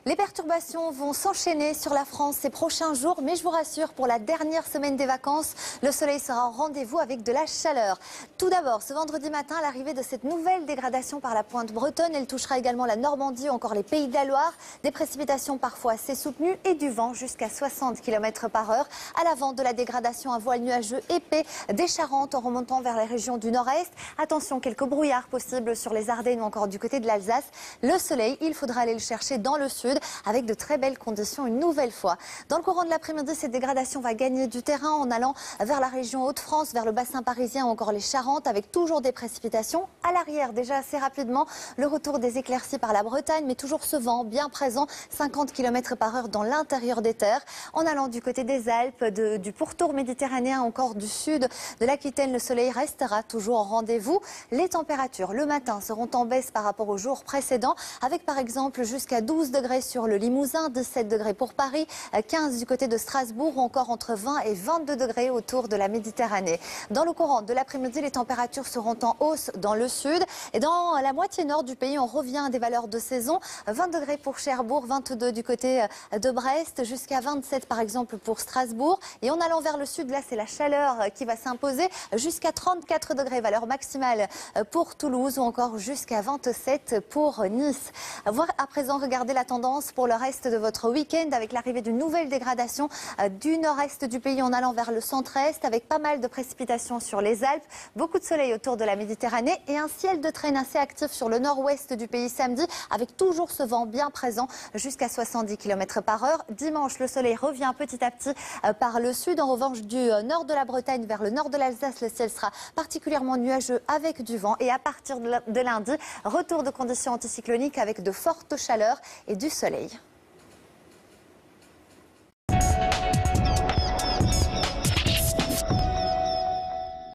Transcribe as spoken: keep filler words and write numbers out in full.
Les perturbations vont s'enchaîner sur la France ces prochains jours, mais je vous rassure, pour la dernière semaine des vacances, le soleil sera au rendez-vous avec de la chaleur. Tout d'abord, ce vendredi matin, l'arrivée de cette nouvelle dégradation par la pointe bretonne, elle touchera également la Normandie ou encore les Pays de la Loire. Des précipitations parfois assez soutenues et du vent jusqu'à soixante kilomètres par heure. À l'avant de la dégradation, un voile nuageux épais des Charentes en remontant vers les régions du nord-est. Attention, quelques brouillards possibles sur les Ardennes ou encore du côté de l'Alsace. Le soleil, il faudra aller le chercher dans le sud, avec de très belles conditions une nouvelle fois. Dans le courant de l'après-midi, cette dégradation va gagner du terrain en allant vers la région Hauts-de-France, vers le bassin parisien ou encore les Charentes, avec toujours des précipitations. À l'arrière, déjà assez rapidement, le retour des éclaircies par la Bretagne, mais toujours ce vent bien présent, cinquante kilomètres par heure dans l'intérieur des terres. En allant du côté des Alpes, de, du pourtour méditerranéen, encore du sud de l'Aquitaine, le soleil restera toujours au rendez-vous. Les températures, le matin, seront en baisse par rapport aux jours précédents, avec par exemple jusqu'à douze degrés sur le Limousin, dix-sept degrés pour Paris, quinze du côté de Strasbourg ou encore entre vingt et vingt-deux degrés autour de la Méditerranée. Dans le courant de l'après-midi, les températures seront en hausse dans le sud et dans la moitié nord du pays, on revient à des valeurs de saison. vingt degrés pour Cherbourg, vingt-deux du côté de Brest, jusqu'à vingt-sept par exemple pour Strasbourg. Et en allant vers le sud, là c'est la chaleur qui va s'imposer, jusqu'à trente-quatre degrés, valeur maximale pour Toulouse ou encore jusqu'à vingt-sept pour Nice. Voir à présent, regardez la tendance pour le reste de votre week-end avec l'arrivée d'une nouvelle dégradation du nord-est du pays en allant vers le centre-est avec pas mal de précipitations sur les Alpes, beaucoup de soleil autour de la Méditerranée et un ciel de traîne assez actif sur le nord-ouest du pays samedi avec toujours ce vent bien présent jusqu'à soixante-dix kilomètres par heure. Dimanche, le soleil revient petit à petit par le sud. En revanche, du nord de la Bretagne vers le nord de l'Alsace, le ciel sera particulièrement nuageux avec du vent et à partir de lundi, retour de conditions anticycloniques avec de fortes chaleurs et du soleil.